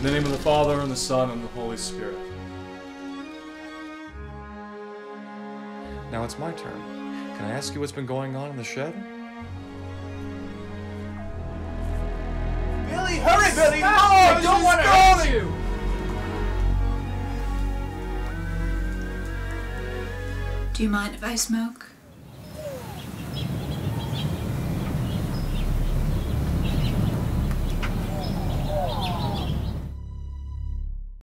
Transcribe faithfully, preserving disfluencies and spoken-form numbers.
In the name of the Father, and the Son, and the Holy Spirit. Now it's my turn. Can I ask you what's been going on in the shed? Billy, hurry, Billy! No, I don't want to hurt you! Do you mind if I smoke?